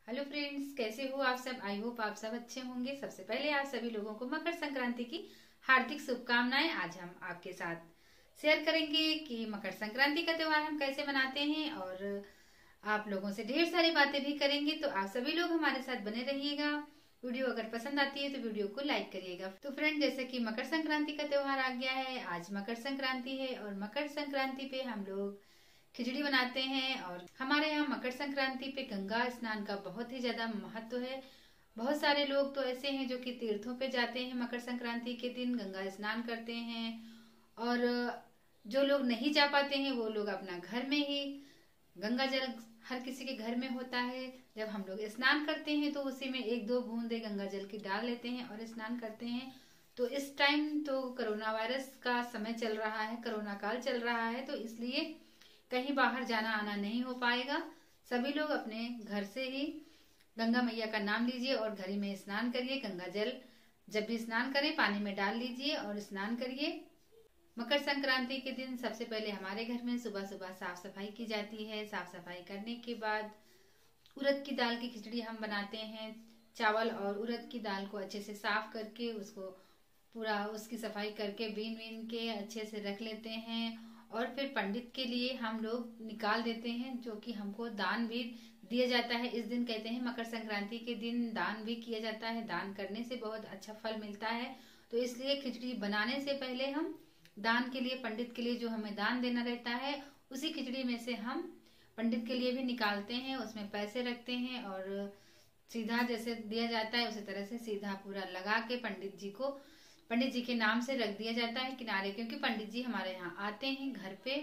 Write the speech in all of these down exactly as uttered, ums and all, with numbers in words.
Hello friends, कैसे हो आप सब। आई होप आप सब अच्छे होंगे। सबसे पहले आप सभी लोगों को मकर संक्रांति की हार्दिक शुभकामनाएं। आज हम आपके साथ शेयर करेंगे कि मकर संक्रांति का त्योहार हम कैसे मनाते हैं और आप लोगों से ढेर सारी बातें भी करेंगे। तो आप सभी लोग हमारे साथ बने रहिएगा। वीडियो अगर पसंद आती है तो वीडियो को लाइक करिएगा। तो फ्रेंड, जैसे कि मकर संक्रांति का त्योहार आ गया है, आज मकर संक्रांति है और मकर संक्रांति पे हम लोग खिचड़ी बनाते हैं। और हमारे यहाँ मकर संक्रांति पे गंगा स्नान का बहुत ही ज्यादा महत्व है। बहुत सारे लोग तो ऐसे हैं जो कि तीर्थों पे जाते हैं, मकर संक्रांति के दिन गंगा स्नान करते हैं। और जो लोग नहीं जा पाते हैं वो लोग अपना घर में ही गंगा जल, हर किसी के घर में होता है। जब हम लोग स्नान करते हैं तो उसी में एक दो बूंदे गंगा जल की डाल लेते हैं और स्नान करते हैं। तो इस टाइम तो कोरोना वायरस का समय चल रहा है, कोरोना काल चल रहा है, तो इसलिए कहीं बाहर जाना आना नहीं हो पाएगा। सभी लोग अपने घर से ही गंगा मैया का नाम लीजिए और घर ही में स्नान करिए। गंगा जल जब भी स्नान करें पानी में डाल लीजिए और स्नान करिए। मकर संक्रांति के दिन सबसे पहले हमारे घर में सुबह सुबह साफ सफाई की जाती है। साफ सफाई करने के बाद उड़द की दाल की खिचड़ी हम बनाते हैं। चावल और उड़द की दाल को अच्छे से साफ करके उसको पूरा उसकी सफाई करके बीन बीन के अच्छे से रख लेते हैं। और फिर पंडित के लिए हम लोग निकाल देते हैं, जो कि हमको दान भी दिया जाता है। इस दिन कहते हैं मकर संक्रांति के दिन दान भी किया जाता है। दान करने से बहुत अच्छा फल मिलता है। तो इसलिए खिचड़ी बनाने से पहले हम दान के लिए, पंडित के लिए जो हमें दान देना रहता है, उसी खिचड़ी में से हम पंडित के लिए भी निकालते हैं। उसमें पैसे रखते हैं और सीधा जैसे दिया जाता है उसी तरह से सीधा पूरा लगा के पंडित जी को, पंडित जी के नाम से रख दिया जाता है किनारे। क्योंकि पंडित जी हमारे यहाँ आते हैं घर पे,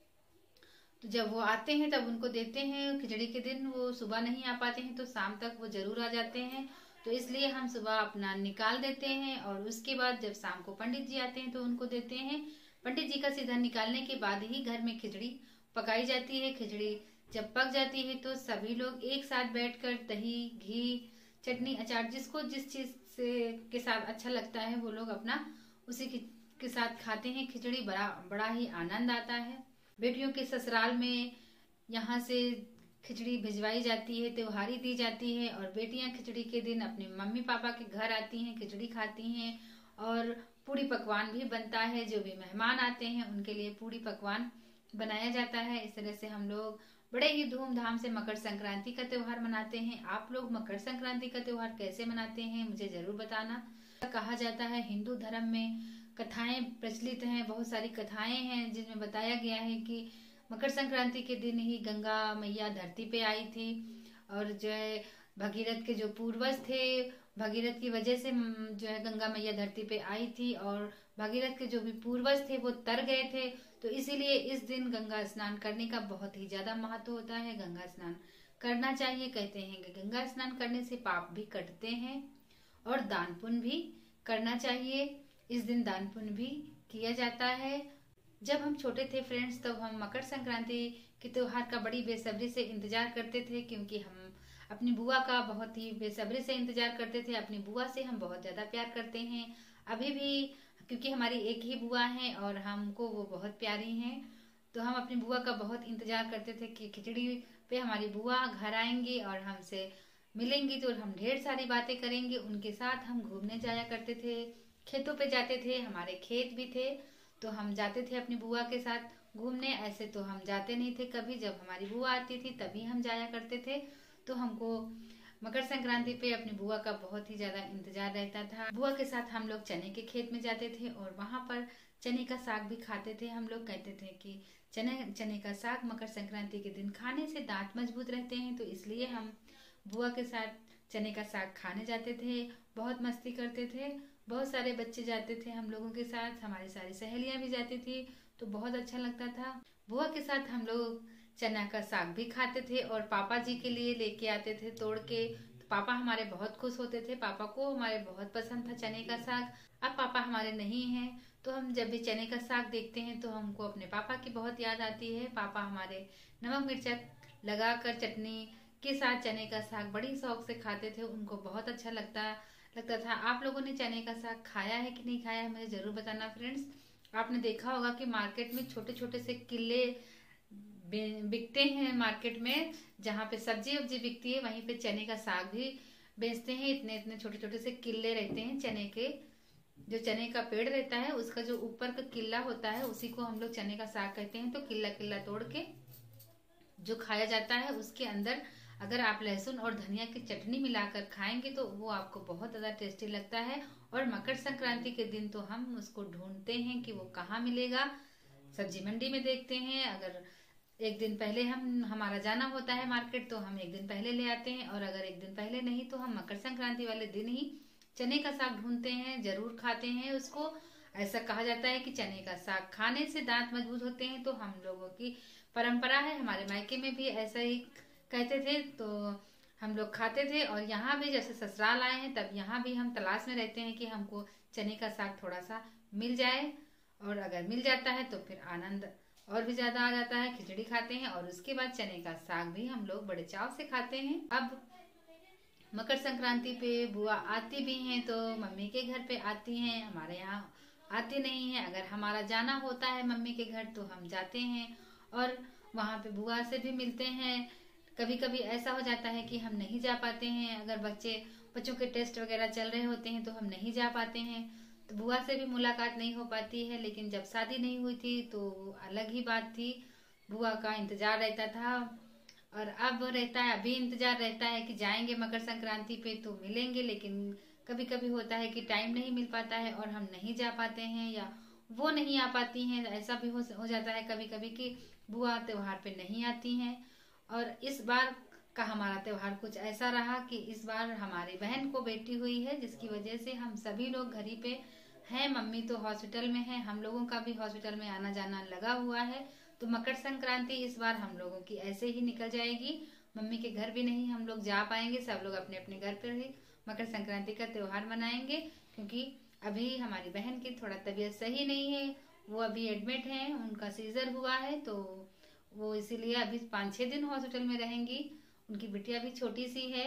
तो जब वो आते हैं तब उनको देते हैं। खिचड़ी के दिन वो सुबह नहीं आ पाते हैं तो शाम तक वो जरूर आ जाते हैं। तो इसलिए हम सुबह अपना निकाल देते हैं और उसके बाद जब शाम को पंडित जी आते हैं तो उनको देते हैं। पंडित जी का सीधा निकालने के बाद ही घर में खिचड़ी पकाई जाती है। खिचड़ी जब पक जाती है तो सभी लोग एक साथ बैठकर दही, घी, चटनी, अचार, जिसको जिस चीज से के साथ अच्छा लगता है वो लोग अपना उसी के साथ खाते हैं। खिचड़ी बड़ा बड़ा ही आनंद आता है। बेटियों के ससुराल में यहाँ से खिचड़ी भिजवाई जाती है, त्योहारी दी जाती है। और बेटियां खिचड़ी के दिन अपने मम्मी पापा के घर आती हैं, खिचड़ी खाती हैं। और पूड़ी पकवान भी बनता है, जो भी मेहमान आते हैं उनके लिए पूड़ी पकवान बनाया जाता है। इस तरह से हम लोग बड़े ही धूमधाम से मकर संक्रांति का त्योहार मनाते हैं। आप लोग मकर संक्रांति का त्योहार कैसे मनाते हैं मुझे जरूर बताना। कहा जाता है, हिंदू धर्म में कथाएं प्रचलित हैं, बहुत सारी कथाएं हैं जिनमें बताया गया है कि मकर संक्रांति के दिन ही गंगा मैया धरती पे आई थी। और जो है भगीरथ के जो पूर्वज थे, भगीरथ की वजह से जो है गंगा मैया धरती पे आई थी। और भगीरथ के जो भी पूर्वज थे वो तर गए थे, तो इसीलिए इस दिन गंगा स्नान करने का बहुत ही ज्यादा महत्व होता है। गंगा स्नान करना चाहिए। कहते हैं कि गंगा स्नान करने से पाप भी कटते हैं और दान पुण्य भी करना चाहिए। इस दिन दान पुण्य भी किया जाता है। जब हम छोटे थे फ्रेंड्स, तब हम मकर संक्रांति के त्योहार का बड़ी बेसब्री से इंतजार करते थे, क्योंकि हम अपनी बुआ का बहुत ही बेसब्री से इंतजार करते थे। अपनी बुआ से हम बहुत ज्यादा प्यार करते हैं अभी भी, क्योंकि हमारी एक ही बुआ है और हमको वो बहुत प्यारी हैं। तो हम अपनी बुआ का बहुत इंतजार करते थे कि खिचड़ी पे हमारी बुआ घर आएंगी और हमसे मिलेंगी, तो हम ढेर सारी बातें करेंगे। उनके साथ हम घूमने जाया करते थे, खेतों पे जाते थे, हमारे खेत भी थे, तो हम जाते थे अपनी बुआ के साथ घूमने। ऐसे तो हम जाते नहीं थे कभी, जब हमारी बुआ आती थी तभी हम जाया करते थे। तो हमको मकर संक्रांति पे अपनी बुआ का बहुत ही ज्यादा इंतजार रहता था। बुआ के साथ हम लोग चने के खेत में जाते थे और वहां पर चने का साग भी खाते थे। हम लोग कहते थे कि चने चने का साग मकर संक्रांति के दिन खाने से दांत मजबूत रहते हैं, तो इसलिए हम बुआ के साथ चने का साग खाने जाते थे। बहुत मस्ती करते थे, बहुत सारे बच्चे जाते थे हम लोगों के साथ, हमारी सारी सहेलियां भी जाती थी, तो बहुत अच्छा लगता था। बुआ के साथ हम लोग चना का साग भी खाते थे और पापा जी के लिए लेके आते थे तोड़ के। तो पापा हमारे बहुत खुश होते थे, पापा को हमारे बहुत पसंद था चने का साग। अब पापा हमारे नहीं हैं, तो हम जब भी चने का साग देखते हैं तो हमको अपने पापा की बहुत याद आती है। पापा हमारे नमक मिर्चा लगाकर चटनी के साथ चने का साग बड़ी शौक से खाते थे, उनको बहुत अच्छा लगता लगता था। आप लोगों ने चने का साग खाया है कि नहीं खाया है मुझे जरूर बताना फ्रेंड्स। आपने देखा होगा कि मार्केट में छोटे छोटे से किले बिकते हैं मार्केट में, जहाँ पे सब्जी वब्जी बिकती है वहीं पे चने का साग भी बेचते हैं। इतने इतने छोटे छोटे से किले रहते हैं चने के, जो चने का पेड़ रहता है उसका जो ऊपर का किला होता है उसी को हम लोग चने का साग कहते हैं। तो किला किला तोड़ के जो खाया जाता है उसके अंदर अगर आप लहसुन और धनिया की चटनी मिलाकर खाएंगे तो वो आपको बहुत ज़्यादा टेस्टी लगता है। और मकर संक्रांति के दिन तो हम उसको ढूंढते हैं कि वो कहाँ मिलेगा, सब्जी मंडी में देखते हैं। अगर एक दिन पहले हम हमारा जाना होता है मार्केट तो हम एक दिन पहले ले आते हैं, और अगर एक दिन पहले नहीं तो हम मकर संक्रांति वाले दिन ही चने का साग ढूंढते हैं, जरूर खाते हैं उसको। ऐसा कहा जाता है कि चने का साग खाने से दांत मजबूत होते हैं, तो हम लोगों की परंपरा है। हमारे मायके में भी ऐसा ही कहते थे, तो हम लोग खाते थे। और यहाँ भी जैसे ससुराल आए हैं तब यहाँ भी हम तलाश में रहते हैं कि हमको चने का साग थोड़ा सा मिल जाए, और अगर मिल जाता है तो फिर आनंद और भी ज्यादा आ जाता है। खिचड़ी खाते हैं और उसके बाद चने का साग भी हम लोग बड़े चाव से खाते हैं। अब मकर संक्रांति पे बुआ आती भी हैं तो मम्मी के घर पे आती हैं, हमारे यहाँ आती नहीं है। अगर हमारा जाना होता है मम्मी के घर तो हम जाते हैं और वहाँ पे बुआ से भी मिलते हैं। कभी कभी ऐसा हो जाता है कि हम नहीं जा पाते हैं, अगर बच्चे बच्चों के टेस्ट वगैरह चल रहे होते हैं तो हम नहीं जा पाते हैं, तो बुआ से भी मुलाकात नहीं हो पाती है। लेकिन जब शादी नहीं हुई थी तो अलग ही बात थी, बुआ का इंतजार रहता था। और अब रहता है, अभी इंतजार रहता है कि जाएंगे मकर संक्रांति पे तो मिलेंगे, लेकिन कभी कभी होता है कि टाइम नहीं मिल पाता है और हम नहीं जा पाते हैं या वो नहीं आ पाती हैं। ऐसा भी हो, हो जाता है कभी कभी कि बुआ त्योहार पे नहीं आती हैं। और इस बार का हमारा त्योहार कुछ ऐसा रहा कि इस बार हमारी बहन को बेटी हुई है, जिसकी वजह से हम सभी लोग घर ही पे हैं। मम्मी तो हॉस्पिटल में है, हम लोगों का भी हॉस्पिटल में आना जाना लगा हुआ है। तो मकर संक्रांति इस बार हम लोगों की ऐसे ही निकल जाएगी, मम्मी के घर भी नहीं हम लोग जा पाएंगे। सब लोग अपने अपने घर पर ही मकर संक्रांति का त्योहार मनाएंगे, क्योंकि अभी हमारी बहन की थोड़ा तबीयत सही नहीं है, वो अभी एडमिट है, उनका सीजर हुआ है, तो वो इसीलिए अभी पाँच छः दिन हॉस्पिटल में रहेंगी। उनकी बिटिया भी छोटी सी है,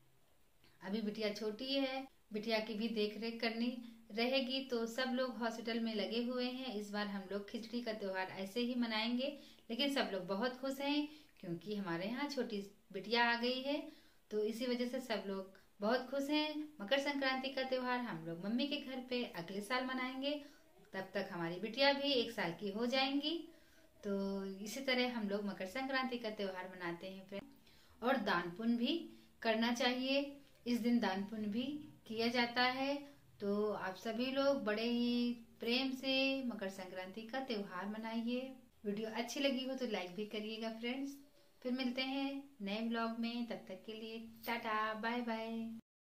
अभी बिटिया छोटी है, बिटिया की भी देख रेख करनी रहेगी। तो सब लोग हॉस्पिटल में लगे हुए हैं। इस बार हम लोग खिचड़ी का त्योहार ऐसे ही मनाएंगे, लेकिन सब लोग बहुत खुश हैं क्योंकि हमारे यहाँ छोटी बिटिया आ गई है, तो इसी वजह से सब लोग बहुत खुश हैं। मकर संक्रांति का त्योहार हम लोग मम्मी के घर पे अगले साल मनाएंगे, तब तक हमारी बिटिया भी एक साल की हो जाएंगी। तो इसी तरह हम लोग मकर संक्रांति का त्योहार मनाते हैं फ्रेंड। और दान पुण्य भी करना चाहिए, इस दिन दान पुण्य भी किया जाता है। तो आप सभी लोग बड़े ही प्रेम से मकर संक्रांति का त्योहार मनाइए। वीडियो अच्छी लगी हो तो लाइक भी करिएगा फ्रेंड्स। फिर मिलते हैं नए ब्लॉग में, तब तक के लिए टाटा बाय बाय।